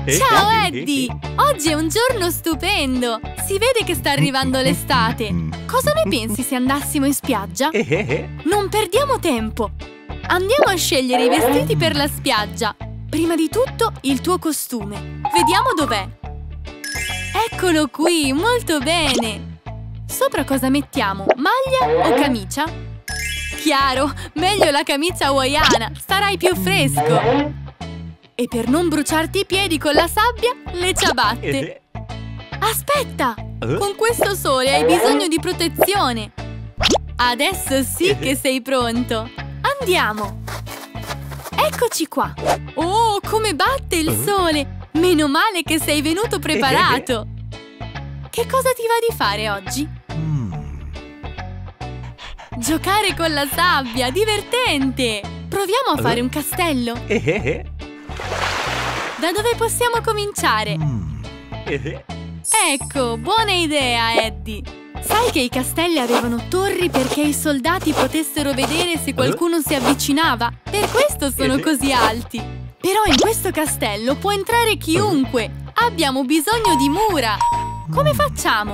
Ciao Eddie! Oggi è un giorno stupendo! Si vede che sta arrivando l'estate! Cosa ne pensi se andassimo in spiaggia? Non perdiamo tempo! Andiamo a scegliere i vestiti per la spiaggia! Prima di tutto il tuo costume! Vediamo dov'è! Eccolo qui! Molto bene! Sopra cosa mettiamo? Maglia o camicia? Chiaro! Meglio la camicia hawaiana! Starai più fresco! E per non bruciarti i piedi con la sabbia, le ciabatte! Aspetta! Con questo sole hai bisogno di protezione! Adesso sì che sei pronto! Andiamo! Eccoci qua! Oh, come batte il sole! Meno male che sei venuto preparato! Che cosa ti va di fare oggi? Giocare con la sabbia! Divertente! Proviamo a fare un castello! Da dove possiamo cominciare? Ecco, buona idea, Eddie! Sai che i castelli avevano torri perché i soldati potessero vedere se qualcuno si avvicinava? Per questo sono così alti! Però in questo castello può entrare chiunque! Abbiamo bisogno di mura! Come facciamo?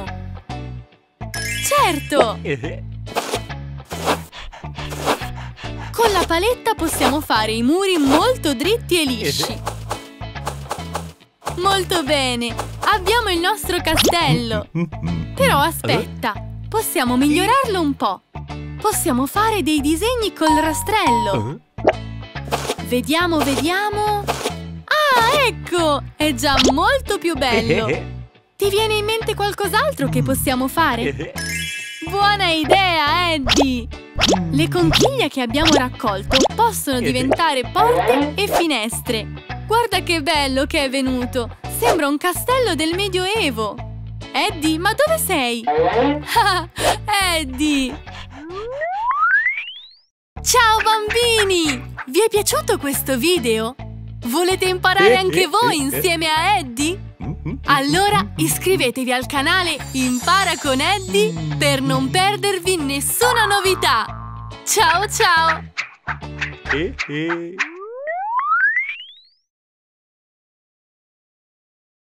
Certo! Con la paletta possiamo fare i muri molto dritti e lisci! Molto bene! Abbiamo il nostro castello! Però aspetta! Possiamo migliorarlo un po'! Possiamo fare dei disegni col rastrello! Vediamo, vediamo... Ah, ecco! È già molto più bello! Ti viene in mente qualcos'altro che possiamo fare? Buona idea, Eddie! Le conchiglie che abbiamo raccolto possono diventare porte e finestre! Guarda che bello che è venuto! Sembra un castello del Medioevo! Eddie, ma dove sei? Ah, Eddie! Ciao bambini! Vi è piaciuto questo video? Volete imparare anche voi insieme a Eddie? Allora iscrivetevi al canale Impara con Eddie per non perdervi nessuna novità! Ciao ciao!